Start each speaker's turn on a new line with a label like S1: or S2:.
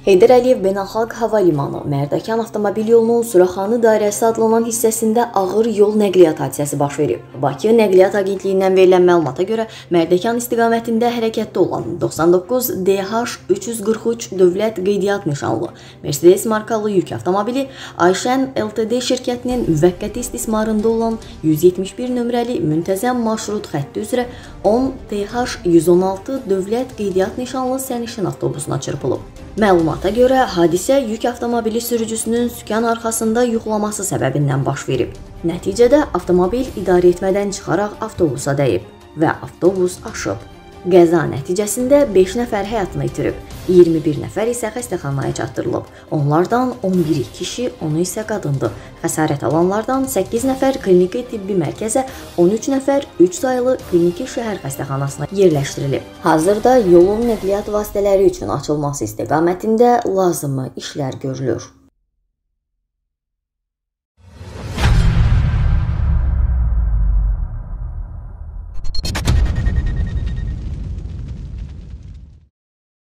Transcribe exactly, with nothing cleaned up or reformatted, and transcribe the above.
S1: Heydər Əliyev Beynəlxalq Hava Limanı Mərdəkan avtomobil yolunun Suraxanı dairəsi adlanan hissəsində ağır yol nəqliyyat hadisəsi baş verib. Bakı Nəqliyyat Agentliyindən verilən məlumata görə Mərdəkan istiqamətində hərəkətdə olan doxsan doqquz D H üç yüz qırx üç dövlət qeydiyyat nişanlı Mercedes markalı yük avtomobili Ayşən L T D şirkətinin müvəqqəti istismarında olan yüz yetmiş bir nömrəli müntəzəm marşrut xətti üzrə on T H yüz on altı dövlət qeydiyyat nişanlı sərnişin avtobusuna çırpılıb. Məlumata görə hadisə yük avtomobili sürücüsünün sükan arxasında yuxlaması səbəbindən baş verib. Nəticədə avtomobil idarəetmədən çıxaraq avtobusa dəyib və avtobus aşıb. Qəza nəticəsində beş nəfər həyatını itirib, iyirmi bir nəfər isə xəstəxanaya çatdırılıb. Onlardan on biri kişi, onu isə qadındır. Xəsarət alanlardan səkkiz nəfər kliniki tibbi mərkəzə, on üç nəfər üç saylı kliniki şəhər xəstəxanasına yerləşdirilib. Hazırda yolun nəqliyyat vasitələri üçün açılması istiqamətində lazımi işlər görülür.
S2: You